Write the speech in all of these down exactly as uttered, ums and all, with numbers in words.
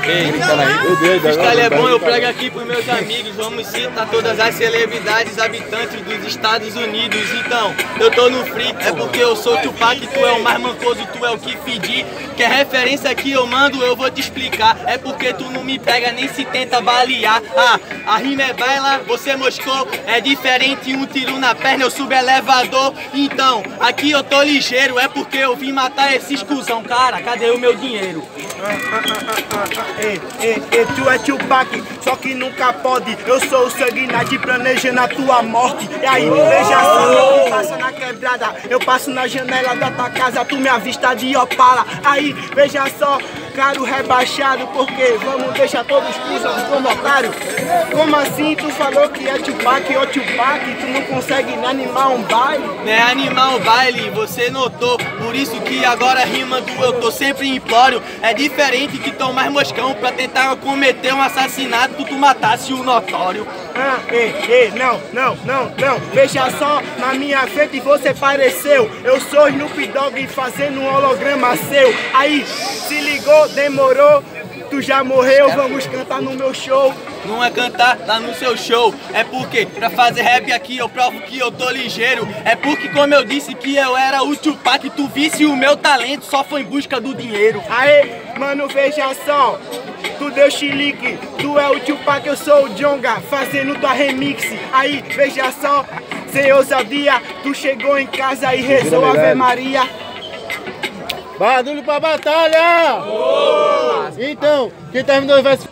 Ei, freestyle é bom, eu prego aqui pros meus amigos. Vamos citar todas as celebridades habitantes dos Estados Unidos. Então, eu tô no free, é porque eu sou Tupac, tu é o mais mancoso, tu é o que fedi. Que é referência que eu mando, eu vou te explicar. É porque tu não me pega nem se tenta balear. Ah, a rima é baila, você moscou. É diferente, um tiro na perna, eu subo elevador. Então, aqui eu tô ligeiro, é porque eu vim matar esses cuzão. Cara, cadê o meu dinheiro? Ah, ah, ah, ah, ah, ei, ei, ei, tu é Tupac, só que nunca pode. Eu sou o sanguinário planejando a tua morte. E aí, veja só, eu passo na quebrada, eu passo na janela da tua casa, tu me avista de Opala. Aí, veja só, caro rebaixado, porque vamos deixar todos os cuzos como otário. Como assim tu falou que é Tupac, ô Tupac, tu não consegue animar um baile? Não é animar um baile, você notou, por isso que agora rima do eu tô sempre implório. É diferente que tão mais moscão pra tentar cometer um assassinato, tu matasse o notório. Ah, ei, ei, não, não, não, não, veja só, na minha frente você pareceu. Eu sou Snoop Dogg fazendo um holograma seu. Aí, se ligou, demorou, tu já morreu, vamos cantar no meu show. Não é cantar lá no seu show, é porque pra fazer rap aqui eu provo que eu tô ligeiro. É porque como eu disse que eu era o Tupac, tu visse o meu talento, só foi em busca do dinheiro. Aê, mano, veja só, tu deu chilique, tu é o Tupac, eu sou o Djonga, fazendo tua remix. Aí, veja só, sem ousadia, tu chegou em casa e rezou Ave Maria. Barulho pra batalha! Oh! Então, quem terminou o verso?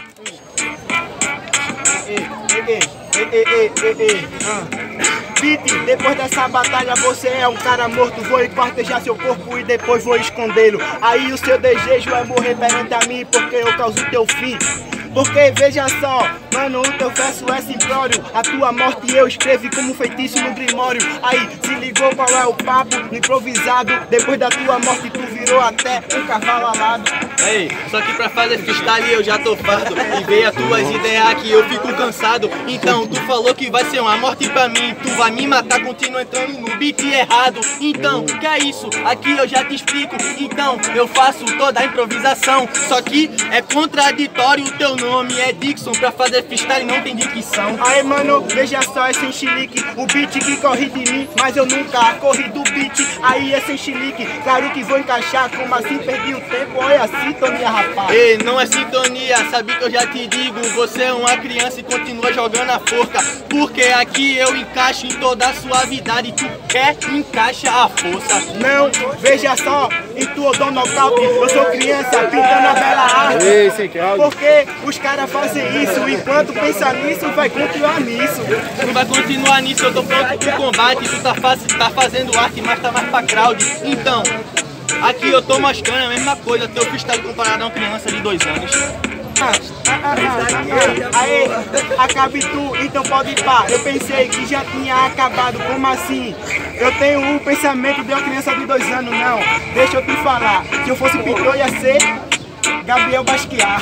Ei, ei, ei, ei, ei, ei. Ah. Beat, depois dessa batalha você é um cara morto. Vou esquartejar seu corpo e depois vou escondê-lo. Aí o seu desejo é morrer perante a mim, porque eu causo teu fim. Porque veja só, mano, o teu verso é simplório. A tua morte eu escrevi como feitiço no grimório. Aí, se ligou qual é o papo, no improvisado. Depois da tua morte tu virou até um cavalo alado. Ei, só que pra fazer freestyle eu já tô fardo. E veio as tuas ideias aqui, eu fico cansado. Então, tu falou que vai ser uma morte pra mim. Tu vai me matar, continua entrando no beat errado. Então, que é isso? Aqui eu já te explico. Então, eu faço toda a improvisação. Só que é contraditório o teu nome é Dixon, pra fazer freestyle não tem dicção. Aí mano, veja só, é sem chilique, o beat que corre de mim, mas eu nunca corri do beat. Aí é sem chilique, claro que vou encaixar, como assim perdi o tempo, olha a sintonia, rapaz. Ei, não é sintonia, sabe que eu já te digo, você é uma criança e continua jogando a forca. Porque aqui eu encaixo em toda a suavidade, tu quer, encaixa a força. Não, veja só, em tua dou nocaute, eu sou criança pintando a bela arte. Porque os caras fazem isso, enquanto pensa nisso, vai continuar nisso. Tu vai continuar nisso, eu tô pronto pro combate. Tu tá, faz, tá fazendo arte, mas tá mais pra crowd. Então, aqui eu tô mostrando a mesma coisa, teu freestyle comparado a uma criança de dois anos. Ah, ah, ah, ah, ah. Aê, acabe tu, então pode ir pá. Eu pensei que já tinha acabado, como assim? Eu tenho o pensamento de uma criança de dois anos, não. Deixa eu te falar, se eu fosse pintor ia ser Gabriel Basquiat.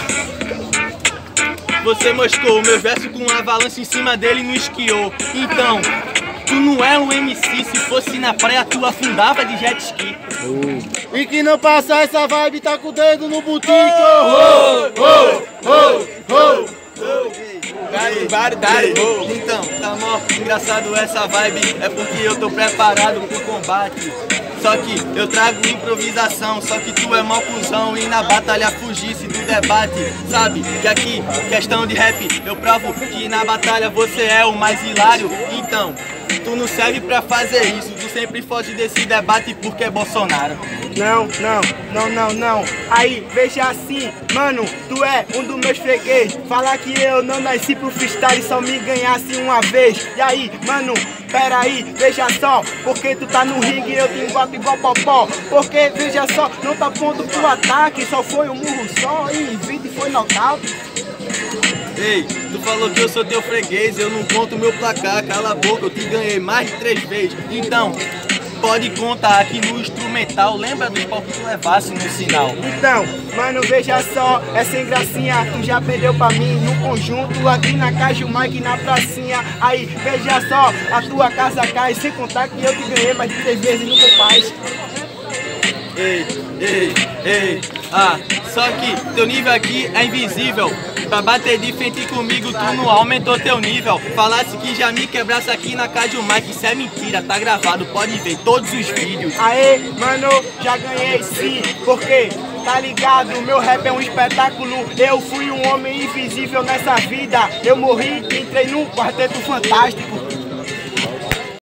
Você mostrou o meu verso com um avalanche em cima dele e não esquiou. Então, tu não é um M C, se fosse na praia tu afundava de jet ski. Oh. E que não passar essa vibe tá com o dedo no butico. Oh, oh, oh, oh, oh. Então, tá mó engraçado essa vibe, é porque eu tô preparado pro combate. Só que eu trago improvisação, só que tu é mó cuzão e na batalha fugisse do debate. Sabe que aqui, questão de rap, eu provo que na batalha você é o mais hilário. Então, tu não serve pra fazer isso, tu sempre foge desse debate porque é Bolsonaro. Não, não, não, não, não. Aí, veja assim, mano, tu é um dos meus freguês. Falar que eu não nasci pro freestyle, só me ganhasse uma vez. E aí, mano, pera aí, veja só, porque tu tá no ringue e eu te engoto igual popó. Porque, veja só, não tá ponto pro ataque, só foi um murro só e vida foi nocaute. Ei, tu falou que eu sou teu freguês, eu não conto meu placar, cala a boca, eu te ganhei mais de três vezes. Então, pode contar aqui no instrumental, lembra dos pau que tu levasse no sinal. Então, mano, veja só, é sem gracinha, tu já perdeu pra mim no conjunto, aqui na Caju Mike na pracinha. Aí, veja só, a tua casa cai, sem contar que eu te ganhei mais de três vezes no compás. Ei, ei, ei, Ah, só que teu nível aqui é invisível. Pra bater de frente comigo, tu não aumentou teu nível. Falasse que já me quebrasse aqui na casa do Mike, isso é mentira, tá gravado, pode ver todos os vídeos. Aê, mano, já ganhei sim, porque tá ligado, meu rap é um espetáculo. Eu fui um homem invisível nessa vida. Eu morri, entrei num quarteto fantástico.